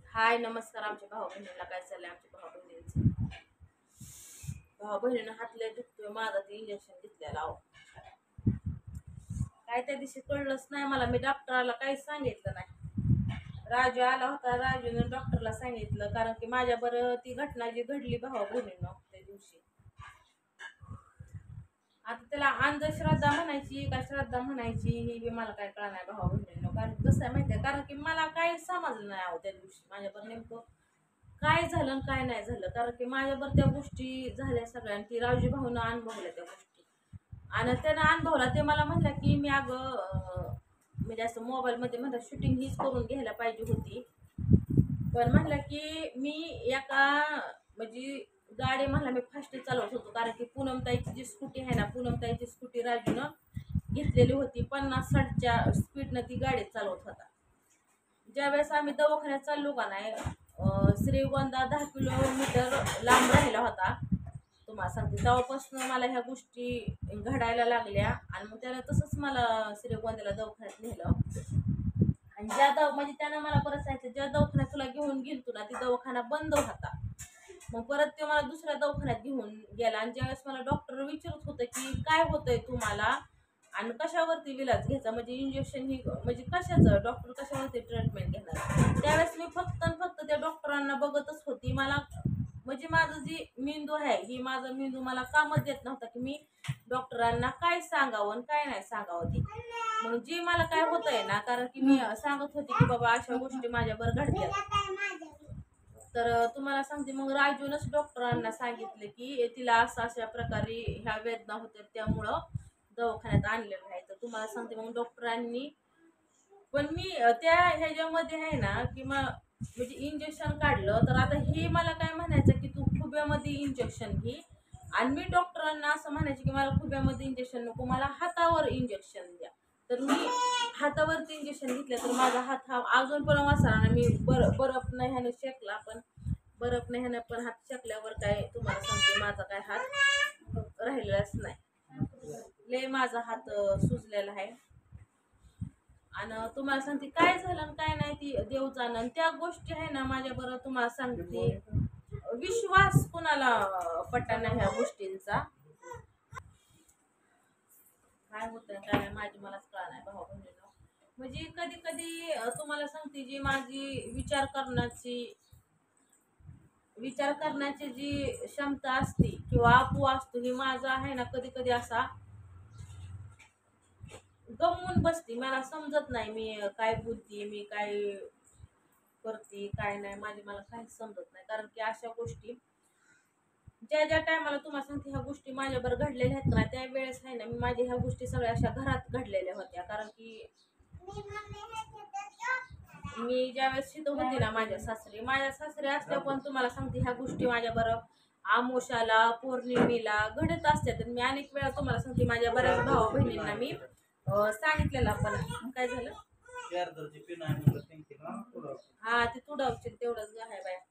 हाय नमस्कार. आमच्या भाऊ बहिणीला काय चाललंय? आमच्या भाऊ बहिणींचं भाऊ बहिणीनं हात लय दुखतोय माझा. ते इंजेक्शन घेतलेलं अहो काय त्या दिवशी कळलंच नाही मला. मी डॉक्टरला काहीच सांगितलं नाही. राजू आला होता. राजूने डॉक्टरला सांगितलं कारण की माझ्या बरं ती घटना जी घडली भाऊ बहिणीनं त्या दिवशी. आता त्याला अंधश्रद्धा म्हणायची का श्रद्धा म्हणायची ही बी मला काय कळणार नाही भाऊ बहिणीनं. कारण कसं आहे माहिती आहे, कारण की मला काही समजलं नाही अहो त्या दिवशी माझ्याबरोबर नेमकं काय झालं आणि काय नाही झालं. कारण की माझ्याबरोबर त्या गोष्टी झाल्या सगळ्या आणि ती रावजी भाऊनं अनुभवल्या त्या गोष्टी. आणि त्यानं अनुभवला ते मला म्हटलं की मी म्हणजे असं मोबाईलमध्ये म्हणतात शूटिंग हीच करून घ्यायला पाहिजे होती. पण म्हटलं की मी एका म्हणजे गाडी म्हणला मी फास्ट चालवत होतो. कारण की पूनमताईची जी स्कूटी आहे ना, पूनमताईची स्कूटी राजूनं घेतलेली होती. 50-60च्या स्पीडनं ती गाडी चालवत होता. ज्यावेळेस आम्ही दवाखान्यात चाललो का नाही, श्रीगोंदा 10 किलोमीटर लांब राहिला होता. तुम्हाला सांगते तेव्हापासून मला ह्या गोष्टी घडायला लागल्या. आणि मग त्याला तसंच मला श्रीगोंद्याला दवाखान्यात नेलं. आणि म्हणजे त्यानं मला परत सांगितलं ज्या दवाखान्यात तुला घेऊन गेलतो ना ती दवाखाना बंद होता. मग परत ते मला दुसऱ्या दवाखान्यात घेऊन गेला. आणि ज्यावेळेस मला डॉक्टर विचारत होतं की काय होतंय तुम्हाला आणि कशावरती विलाज घ्यायचा, म्हणजे इंजेक्शन ही म्हणजे कशाचं डॉक्टर कशावरती ट्रीटमेंट घेणार. त्यावेळेस मी फक्त आणि फक्त त्या डॉक्टरांना बघतच होती. मला म्हणजे माझं जी मेंदू आहे ही माझा मेंदू मला कामच देत नव्हता की मी डॉक्टरांना काय सांगावं आणि काय नाही सांगावं ती. मग जी मला काय होतंय ना, कारण की मी सांगत होते की बाबा अशा गोष्टी माझ्यावर घडल्यात. तर तुम्हाला सांगते मग राजूनच डॉक्टरांना सांगितले की तिला असं अशा प्रकारे ह्या वेदना होत्या त्यामुळं दवाखान्यात आणलेलं आहे. तर तुम्हाला सांगते मग डॉक्टरांनी पण मी त्या ह्याच्यामध्ये आहे ना की म्हणजे इंजेक्शन काढलं. तर आता हे मला काय म्हणायचं की तू खुब्यामध्ये इंजेक्शन घे. आणि मी डॉक्टरांना असं म्हणायचे की मला खुब्यामध्ये इंजेक्शन नको, मला हातावर इंजेक्शन द्या. तर मी हातावरती इंजेक्शन घेतलं तर माझा हात हा अजून पण वाचला ना. मी बरफ नाही ह्याने शेकला, पण बरफ नाही ह्याने पण हात शेकल्यावर काय तुम्हाला सांगते माझा काय हात राहिलेलाच नाही. लय माझा हात सुजलेला आहे. आणि तुम्हाला सांगते काय झालं आणि काय नाही ती देव जाणं. त्या गोष्टी आहे ना माझ्या बरोबर. तुम्हाला सांगते विश्वास कुणाला पटना ह्या गोष्टींचा. काय होतं काय नाही माझी मलाच कळा नाही भाऊ बहिणीनं. म्हणजे कधी कधी तुम्हाला सांगते जी माझी विचार करण्याची जी क्षमता असते किंवा आपू असतो ही माझा आहे ना कधी कधी असा गमवून बसते. मला समजत नाही मी काय बोलते, मी काय करते काय नाही मला काहीच समजत नाही. कारण की अशा गोष्टी ज्या ज्या टायमाला तुम्हाला सांगते ह्या गोष्टी माझ्याबरोबर घडलेल्या आहेत ना, त्यावेळेस आहे ना मी माझ्या ह्या गोष्टी सगळ्या अशा घरात घडलेल्या होत्या. कारण की मी ज्यावेळेस तिथं होते ना माझ्या सासरे असल्या पण तुम्हाला सांगते ह्या गोष्टी माझ्याबरोबर आमोशाला पौर्णिमेला घडत असतात. मी अनेक वेळा तुम्हाला सांगते माझ्या बऱ्याच भाऊ बहिणींना मी सांगितलेलं. पण काय झालं हा ते तुडावचे तेवढंच आहे बाया.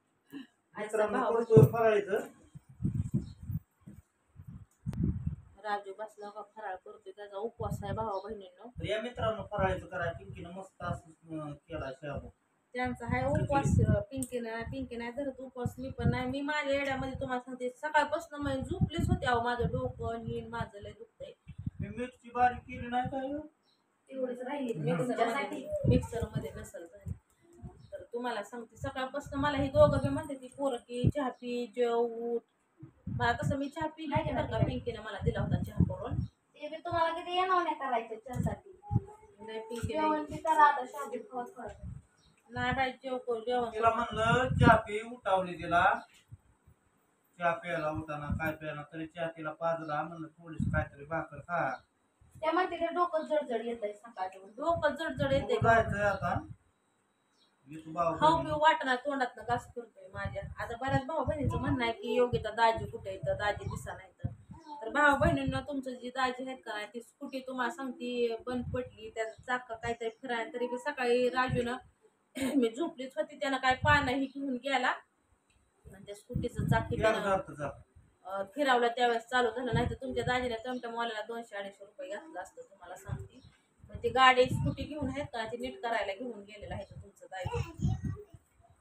राजू बसला का फराळ करतोय, त्याचा उपवास आहे भावा बहिणींनो. या मित्रांनो फराळाचं करा. पिंकीनं मस्त असं केला शाबू. त्यांचा आहे उपवास. पिंकी नाही धरत उपवास. मी पण नाही. मी माझ्या येड्यामध्ये तुम्हाला सांगते सकाळपासून मी झोपलीच होते अहो. माझं डोकं नीन माझं लय दुखतंय. मी मिरची बारीक केली नाही काय तेवढीच राहिली मिक्सर मध्ये नसल झाली. तर तुम्हाला सांगते सकाळपासून मला ही दोघं बी म्हणते ती पोरं की चहा पी जेव उठ. मला तसं मी चहा पिली नाही बरं का. पिंकीने मला दिला होता चहा करून. ते बी तुम्हाला किती येणार नाही करायचं चहासाठी. नाही पिंकी जेवण बी करा आता शाबू खात नाही बाई जेवण तिला म्हणलं चहा पी उठावली तिला. चहा प्यायला उठाना काय प्यायला तरी चहा तिला पाजला. म्हणलं थोडीच काहीतरी भाकर खा. त्या म्हणते ते डोकं जडजड येतंय सकाळचं. डोकं जडजड येते. जायचंय आता खाऊ पिऊ वाटणार तोंडात घास करतोय माझ्या. आता बऱ्याच भाऊ बहिणीचं म्हणणं आहे की योगिता दाजी कुठे येतं, दाजी दिसा नाही तर भाऊ बहिणींना तुमचं जी दाजी आहेत का नाही ती स्कूटी तुम्हाला सांगते बंद पडली. त्याचं चाक काहीतरी फिरायला तरी बी सकाळी राजूनं मी झोपलीच होती त्यानं काय पाण्याही घेऊन गेला आणि त्या स्कूटीचं चाक फिरवलं त्यावेळेस चालू झालं. नाही तर तुमच्या दाजीने टमटमवाल्याला 200-250 रुपये घातलं असतं तुम्हाला सांगते. मग ती गाडी स्कूटी घेऊन आहेत का ती नीट करायला घेऊन गेलेलं आहे तुमचं दाजी.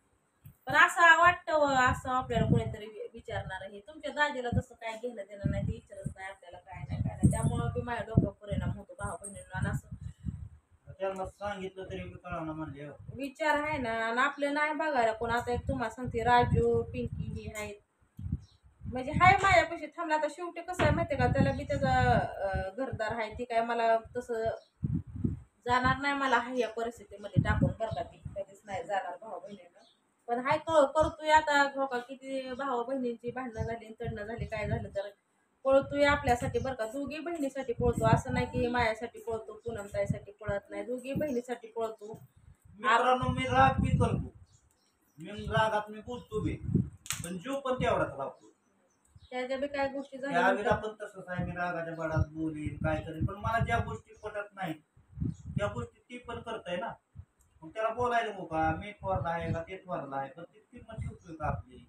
असं वाटतं असं आपल्याला कोणीतरी विचारणार आहे. तुमच्या दाजीला तसं काय घेणं देणं नाही, ते विचारत नाही आपल्याला काय नाही काय नाही. त्यामुळं बी माझ्या डोक्यावर परिणाम होतो भाऊ बहिणींना. आणि असं त्यांना सांगितलं तरी मी कळवणार म्हणले हो. विचार आहे ना, आणि आपलं नाही बघायला कोण. आता एक तुम्हाला सांगते, राजू पिंकी ही आहेत म्हणजे हाय माझ्यापाशी थांबला. आता शेवटी कसं आहे माहितीये का, त्याला बी त्याचा घरदार आहे. ती काय मला तसं जाणार नाही, मला हाय या परिस्थितीमध्ये टाकून बरं का. ती कधीच नाही जाणार भाऊ बहिणीनं. पण हाय करतोय आता हो का. किती भाऊ बहिणींची भांडणं झाली, तडणं झाली, काय झालं तर पळतोय आपल्यासाठी बरं का. दोघी बहिणीसाठी पळतो, असं नाही की माझ्यासाठी पळतो, पूनमताईसाठी पळत नाही. दोघी बहिणीसाठी पळतो. मित्रांनो मी राग बी करतो, मी रागात मी बोलतो बी, पण जीव पण तेवढाच लावतो. त्याच्या बी काय गोष्टी त्यावेळेला झाल्या पण तसंच आहे, मी रागाच्या बाडात बोलीन काय करेन, पण मला ज्या गोष्टी पटत नाहीत त्या गोष्टी ती पण करताय ना. मग त्याला बोलायला नको का, मी थोरला आहे का ते थोरला आहे, पण ती किंमत ठेवतोय का आपली.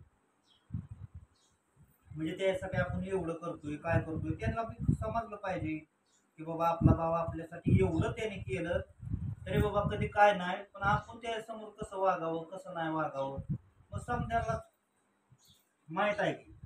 म्हणजे त्यासाठी आपण एवढं करतोय काय करतोय, त्यांना बी समजलं पाहिजे की बाबा आपला भाव आपल्यासाठी एवढं त्याने केलं तरी बाबा कधी काय नाही, पण आपण त्यासमोर कसं वागावं कसं नाही वागावं मग समजायला माहित आहे की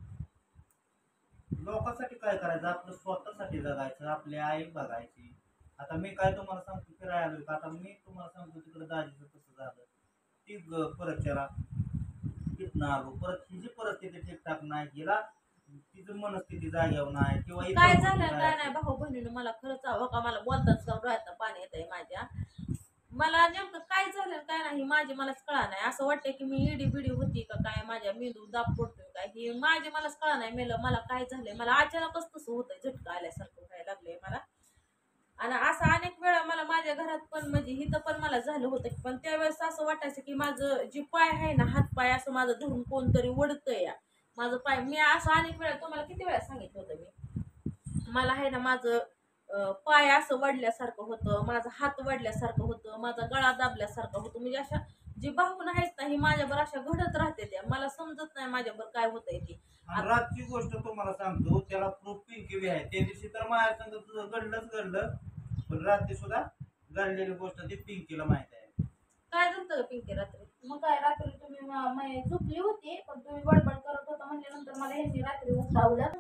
लोकांसाठी काय करायचं, आपलं स्वतःसाठी जगायचं, आपली आई बघायची. आता मी काय तुम्हाला सांगतो फिरायला आलोय का, आता मी तुम्हाला सांगतो तिकडे दाजीचं कसं झालं, ती परत त्याला तिथनं आलो, परत हिची परिस्थिती ठीकठाक नाही, गेला तिचं मनस्थिती जाग्यावर नाही किंवा इतर काय गोष्टी झालं काय नाही. नाही भाऊ बहिणीनं मला खरंच हवं का, मला बोलताच का डोळ्यात पाणी येतंय माझ्या. मला नेमकं काय झालं काय नाही माझे मलाच कळा नाही. असं वाटतं की मी इडी बिडी होती का काय, माझ्या मेंदू दाब पडतोय काय, हे माझे मलाच कळा नाही. मेलं मला काय झालंय, मला अचानकच तसं होतंय, झटका आल्यासारखं व्हायला लागलंय मला. आणि असं अनेक वेळा मला माझ्या घरात पण म्हणजे हिथं पण मला झालं होतं. पण त्यावेळेस असं वाटायचं की माझं जे पाय आहे ना, हात पाय असं माझं धरून कोणतरी ओढतंय या माझं पाय. मी असं अनेक वेळा तुम्हाला किती वेळा सांगितलं होतं मी, मला आहे ना माझं पाय असं वडल्यासारखं होतं, माझा हात वडल्यासारखं होतं, माझा गळा दाबल्यासारखं होतं. म्हणजे अशा जी भावना आहेत ना, ही माझ्यावर अशा घडत राहते त्या. मला समजत नाही माझ्यावर काय होतंय ती. आणि रातची गोष्ट तुम्हाला सांगतो, त्याला प्रूफ पिंकी बी आहे. त्या दिवशी तर माझ्या संग तुझं घडलं, पण रात्री सुद्धा घडलेली गोष्ट ती पिंकीला माहित आहे. काय झालं पिंकी रात्री? मग काय रात्री तुम्ही झोपली होती, पण तुम्ही बडबड करत होता म्हणल्यानंतर मला ह्यांनी रात्री उठावलं.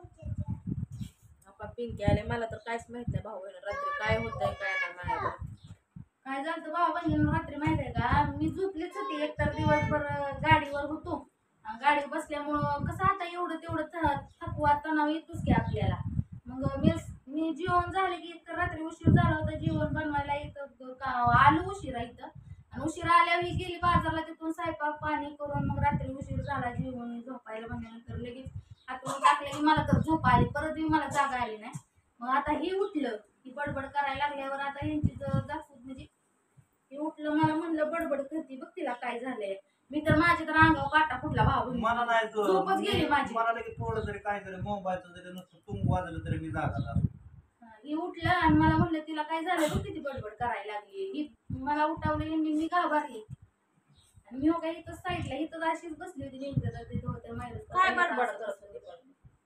आपण पिंकी आले, मला तर काहीच माहित नाही भाऊ बहिणी रात्री काय होतंय काय नाही माझ्यावर. काय झालं बाबा बहिणीनं रात्री माहित आहे का, मी झोपलीच होती. एकतर दिवसभर गाडीवर होतो, आणि गाडीवर बसल्यामुळं कसं आता एवढं तेवढं थकवा तणाव येतोच की आपल्याला. मग मी जेवण झाले की एकतर रात्री उशीर झाला होता जेवण बनवायला, इथं आलो उशिरा इथं. आणि उशिरा आल्यावर ही गेली बाजारला, तिथून स्वयंपाक पाणी करून मग रात्री उशीर झाला जेवण झोपायला म्हणल्यानंतर लगेच हातून टाकलं की मला तर झोप आली, परत मी मला जागा आली नाही. मग आता ही उठलं, ही बडबड करायला लागल्यावर आता यांची जास्त म्हणजे हे उठलं, मला म्हणलं बडबड करते बघ तिला काय झालंय. मी तर माझ्या तर अंगावर काटा फुटला भाऊ, मला नाही झोपच गेली माझी. मला लगेच थोडं जरी काय जरी मोबाईलचं जरी नुसतं तुंब वाजलं तरी मी जागा झालो. ही उठलं आणि मला म्हणलं तिला काय झालं बघ किती बडबड करायला लागली. ही मला उठावलं यांनी, मी घाबरली. आणि मी हो काय इथं साईडला इथं अशीच बसली होती नेमकं तिथं होत्या माहिती काय बडबड करत होती पण?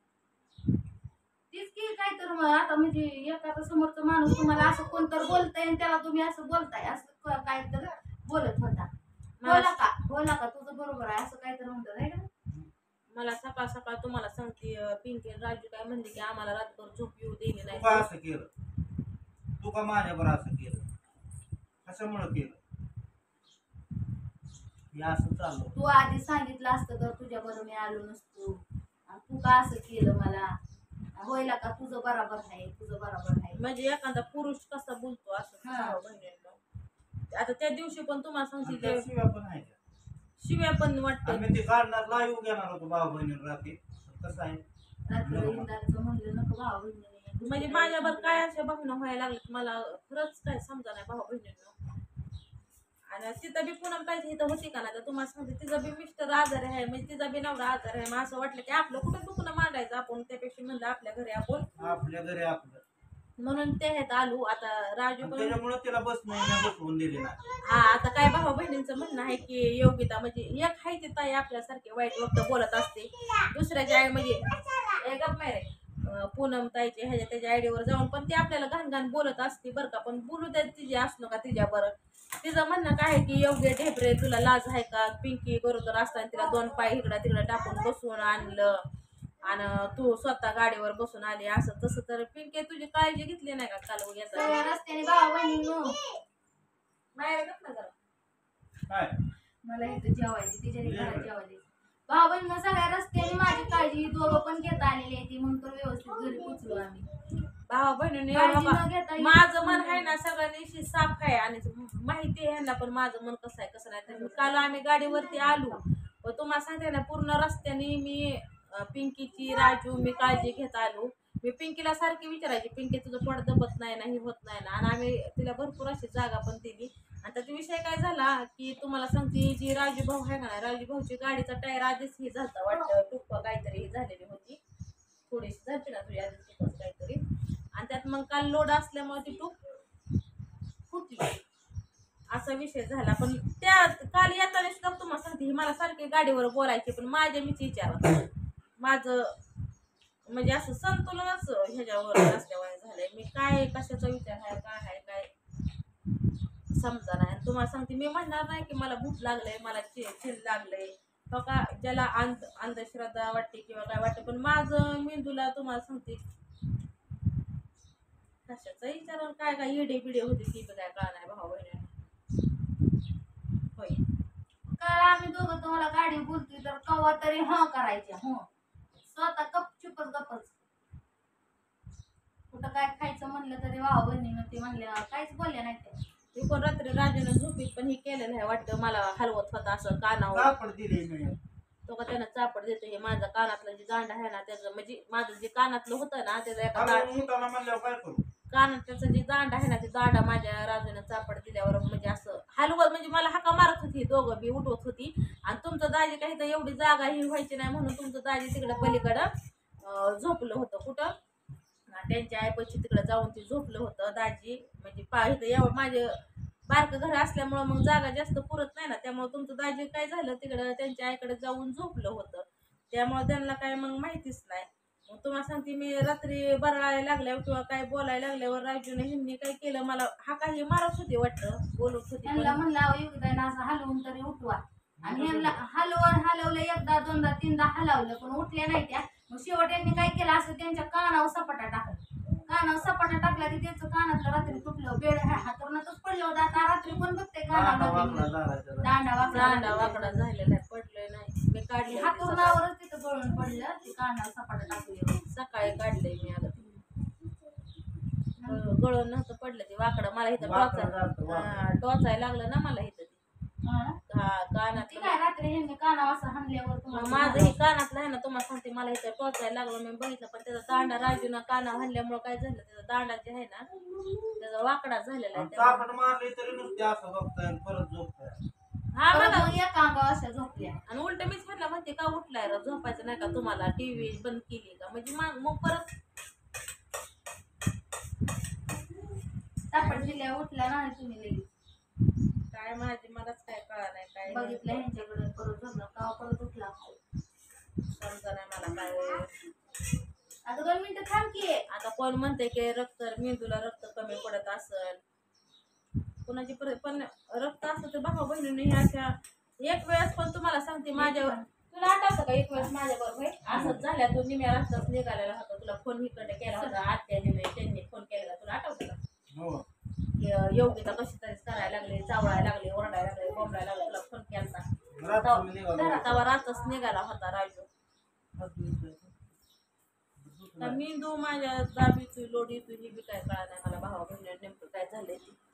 तीच की काय तर आता म्हणजे एखादा समोरचा माणूस तुम्हाला असं कोणतर बोलताय आणि त्याला तुम्ही असं बोलताय, असं काय तर बोलत होता. बोला का तुझं बरोबर आहे असं काय तर म्हणतात आहे का. मला सकाळ सकाळ तुम्हाला सांगते पिंकी आणि राजू काय म्हणले की आम्हाला रातभर झोप येऊ दिली तू नाही. का असं केलं, तू का माझ्यावर असं केलं, कशामुळं केलं, हे असं चाललं. तू आधी सांगितलं असतं तर तुझ्या बरोबर मी आलो नसतो. आणि तू का असं केलं मला, होईल का तुझं बरोबर आहे तुझं बरोबर आहे. म्हणजे एखादा पुरुष कसा बोलतो असं भाऊ बहिणींना. आता त्या दिवशी पण तुम्हाला सांगते आणि त्या ते शिव्या पण आहे. शिव्या पण वाटतं. आम्ही ते काढणार लाईव्ह घेणार होतो भाऊ बहिणी रात्री, कसं आहे रात्री इंदाचं म्हणलं नको भाऊ बहिणी. म्हणजे माझ्यावर काय अशा भावना व्हायला लागल्यात मला खरंच काय समजा नाही भाऊ बहिणींना. आणि तिथं बी पुन्हा पाहिजे इथं होती का ना, तर तुम्हाला सांगते तिचा बी मिस्टर आजारी आहे, म्हणजे तिचा बी नवरा आजारी आहे. मग असं वाटलं की आपलं कुठं दुखणं मांडायचं आपण, त्यापेक्षा म्हणलं आपल्या घरी आपण आपल्या घरी आपलं. म्हणून ते ह्यात आलो. आता राजू पण त्याच्यामुळे तिला बसवून दिली ना. हा आता काय भाऊ बहिणींचं म्हणणं आहे की योगिता म्हणजे एक आहे ती ताई आपल्यासारखे वाईट वक्त बोलत असते दुसऱ्याच्या आई म्हणजे एक गप मारे पूनम ताईचे ह्याच्या त्याच्या आयडीवर जाऊन पण ती आपल्याला घाण घाण बोलत असते बरं का. पण बोलू द्या तिची असलो का तिच्या बरं. तिचं म्हणणं काय आहे की योग्य ढेपरे तुला लाज आहे का, पिंकी गरोदर असताना तिला 2 पाय इकडं तिकडं टाकून बसवून आणलं आणि तू स्वतः गाडीवर बसून आली असं तसं. तर पिंकी तुझी काळजी घेतली नाही का काल उद्याचा सगळ्या रस्त्याने भावा बहिणींनो नाही ना जरा काय मला इथं जेवायची तिच्या घरात जेवायची भावा बहिणींनो सगळ्या रस्त्याने माझी काळजी दोघं पण घेता आलेली आहे ती म्हणून तर व्यवस्थित घरी पोचलो आम्ही. भावा बहिणीने काळजी न घेता माझं मन आहे ना सगळ्यांनी साफ आहे आणि माहिती आहे ह्यांना पण माझं मन कसं आहे कसं नाही. तर काल आम्ही गाडीवरती आलो व तुम्हाला सांगते ना पूर्ण रस्त्याने मी पिंकीची राजू मी काळजी घेत आलो. मी पिंकीला सारखी विचारायची पिंकी तुझं पोट दबत नाही ना हे होत नाही ना. आणि आम्ही तिला भरपूर अशी जागा पण दिली. आणि त्याचा विषय काय झाला की तुम्हाला सांगते जी राजू भाऊ आहे ना राजू भाऊची गाडीचा टायर आधीच ही झालता वाटतं टुप्प काहीतरी ही झालेली होती थोडीशी झाली ना तुझी आधीच टुप्पच काहीतरी. आणि त्यात मग काल लोड असल्यामुळे ती टूप फुटली असा विषय झाला. पण त्या काल येताना सुद्धा तुम्हाला सांगते ही मला सारखी गाडीवर बोलायची पण माझ्या मीच विचारत माझं म्हणजे असं संतुलनच ह्याच्यावर नसल्यावर झालंय. मी काय कशाचा विचार आहे काय आहे काय समजा नाही. तुम्हाला सांगते मी म्हणणार नाही की मला भूक लागलंय मला चिल लागलंय तो का ज्याला अंधश्रद्धा वाटते किंवा काय वाटते. पण माझं मेंदूला तुम्हाला सांगते कशाचा विचार काय काय येडे बिडे होते ती काय कळा नाही भाऊ बहिणी होय. काल आम्ही दोघं तुम्हाला गाडी बोलतोय तर कवा तरी ह करायचे स्वतः गपचुपच गपच. कुठं काय खायचं म्हणलं तरी भाऊ बहिणीनं ते म्हणलं काहीच बोलले नाही ते. मी पण रात्री राजानं झोपीत पण हे केलेलं आहे वाटतं मला हलवत होता असं कानावर कापड दिले मी तो का त्यानं चापड देतो. हे माझं कानातलं जे दांड आहे ना त्याचं म्हणजे माझं जे कानातलं होतं ना त्याचं एका मुताला म्हणल्यावर काय करू कानातल्याचं जे दांड आहे ना ते दांडा माझ्या राजूनं चापड दिल्यावर म्हणजे असं हलवत म्हणजे मला हाका मारत होती दोघं बी उठवत होती. आणि तुमचं दाजी काही तर एवढी जागा ही व्हायची नाही म्हणून तुमचं दाजी तिकडं पलीकडं झोपलं होतं कुठं त्यांच्या आईपाशी तिकडं जाऊन ते झोपलं होतं दाजी. म्हणजे इथं एवढं माझे बारकं घर असल्यामुळं मग जागा जास्त पुरत नाही ना त्यामुळे तुमचं दाजी काय झालं तिकडं त्यांच्या आईकडे जाऊन झोपलं होतं त्यामुळे त्यांना काय मग माहितीच नाही. मग तुम्हाला सांगते मी रात्री बरळायला लागल्यावर किंवा काय बोलायला लागल्यावर राजूने ह्यांनी काय केलं मला हा काही मारत होती वाटतं बोलत होती. त्यांना म्हणलं युगदायनं असं हलवून तरी उठवा आणि ह्यांना हलवलं एकदा दोनदा तीनदा हलवलं पण उठल्या नाही त्या. मग शेवट यांनी काय केलं असं त्यांच्या कानावर सपाटा टाकला. कानावर सपाटा टाकला की त्यांचं कानातलं रात्री तुटलं बेड हातरूनच पडलं होतं. आता रात्री पण बघते कानावर दांडा वाकडा झालेला आहे पडलोय नाही मी काढले हातरूनावरच तिथं गळून पडलं ते कानावर सपाटा टाकले. सकाळी काढलंय मी अगं गळून नव्हतं पडलं ते वाकडं मला इथं टोचायला लागलं ना मला इथं कानात ती काय रात्री ह्यांनी कानावर असं हाणल्यावर माझं हे कानातलं आहे ना तुम्हाला सांगते मला इथं टोचायला लागलं मी बघितलं पण त्याचा दांडा राजून कानावर हाणल्यामुळे काय झालं त्याचा दांडा जे आहे ना त्याचा वाकडा झालेला आहे. चापड मारली तरी नुसते असं बघताय परत झोपताय. हा मला एका अंगावर अशा झोपल्या आणि उलट मीच म्हटलं म्हणते का उठलाय रा झोपायचं नाही का तुम्हाला टीव्ही बंद केली का म्हणजे मग परत सापड दिल्या उठल्या नाही तुम्ही लगेच काय माझी मलाच काय कळा नाही काय बघितलं ह्यांच्याकडे परत झोपला का परत उठला समजा नाही मला काय. आता 2 मिनिटं थांब की. आता कोण म्हणते की मेंदूला रक्त कमी पडत असेल कोणाची पण रक्त असतं तर भाऊ बहिणीने अशा एक वेळेस पण तुम्हाला सांगते माझ्या तुला आठवतं का एक वेळेस माझ्या बरोबर असंच झाल्या तू निम्या रस्ताच निघालेला होता तुला फोन इकडे केला होता आत्याने त्यांनी फोन केलेला तुला आठवतं का योगिता कशी तरीच करायला लागले चावळायला लागले ओरडायला लागले बोंबलायला लागले तुला फोन केला तेव्हा रातच निघाला होता राजू. मेंदू माझ्या दाबी तू लोडी तुझी बी काय कळा नाही मला भावा बहिणी नेमकं काय झालंय